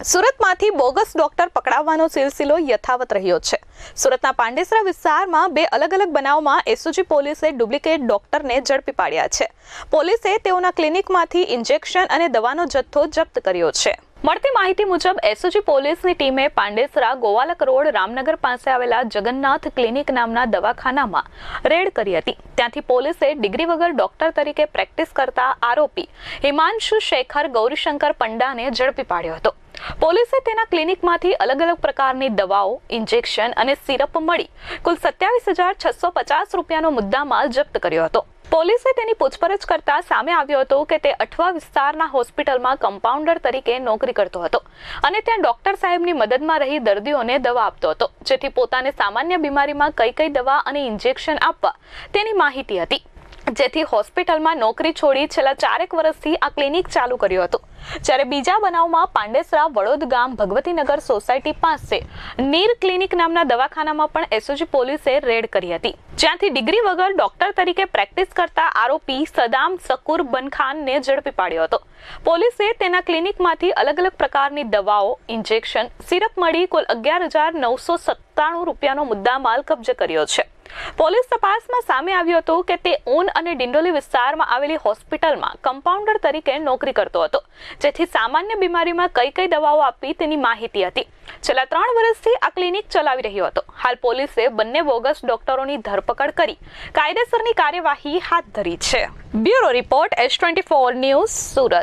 સુરતમાંથી bogus doctor પકડાવવાનો સિલસિલો યથાવત રહ્યો છે। સુરતના પાંડેસરા વિસ્તારમાં બે અલગ અલગ બનાવમાં એસઓજી પોલીસે ડુપ્લિકેટ ડોક્ટરને ઝડપી પાડ્યા છે। પોલીસે તેઓના ક્લિનિકમાંથી ઇન્જેક્શન અને દવાનો જથ્થો જપ્ત કર્યો છે। મળતી માહિતી મુજબ એસઓજી પોલીસની ટીમે પાંડેસરા ગોવાલક રોડ રામનગર પાસે આવેલા જગન્નાથ ક્લિનિક નામના દવાખાનામાં રેડ કરી હતી। ત્યાંથી પોલીસે ડિગ્રી વગર ડોક્ટર તરીકે પ્રેક્ટિસ કરતા આરોપી હિમાંશુ શેખર ગૌરીશંકર પંડાને ઝડપી પાડ્યો હતો। પોલીસે તેના ક્લિનિકમાંથી અલગ અલગ પ્રકારની દવાઓ, ઇન્જેક્શન અને સિરપ મળી કુલ 27,650 રૂપિયાનો મુદ્દામાલ જપ્ત કર્યો હતો। પોલીસે તેની પૂછપરછ કરતા સામે આવ્યો હતો કે તે અઠવા વિસ્તારના હોસ્પિટલમાં કમ્પાઉન્ડર તરીકે નોકરી કરતો હતો અને ત્યાં ડોક્ટર સાહેબની મદદમાં રહી દર્દીઓને દવા આપતો હતો, જેથી પોતાને સામાન્ય બીમારીમાં કઈ દવા અને ઇન્જેક્શન આપવા તેની માહિતી હતી, જેથી હોસ્પિટલમાં નોકરી છોડી છેલ્લા 4 વર્ષથી આ ક્લિનિક ચાલુ કર્યું હતું। જ્યારે બીજા બનાવમાં પાંડેસરા વડોદ ગામ ભગવતીનગર સોસાયટી પાસે નીર ક્લિનિક નામના દવાખાનામાં પણ એસઓજી પોલીસે રેડ કરી હતી, જ્યાંથી ડિગ્રી વગર ડોક્ટર તરીકે પ્રેક્ટિસ કરતા આરોપી સદામ શકુર બનખાનને ઝડપી પાડ્યો હતો। પોલીસે તેના ક્લિનિકમાંથી અલગ અલગ પ્રકારની દવાઓ, ઇન્જેક્શન, સિરપ મળી કુલ 11,997 રૂપિયાનો મુદ્દામાલ કબજે કર્યો છે। પોલીસ તપાસમાં સામે આવ્યું હતું કે તે ઊન અને ડિંડોલી વિસ્તારમાં આવેલી હોસ્પિટલમાં કમ્પાઉન્ડર તરીકે નોકરી કરતો હતો, જેથી સામાન્ય બીમારીમાં કઈ દવાઓ આપવી તેની માહિતી હતી। છેલ્લા 3 વર્ષથી આ ક્લિનિક ચલાવી રહ્યો હતો। હાલ પોલીસે બંને બોગસ ડોક્ટરોની ધરપકડ કરી કાયદેસરની કાર્યવાહી હાથ ધરી છે। Bureau report S24 news Surat.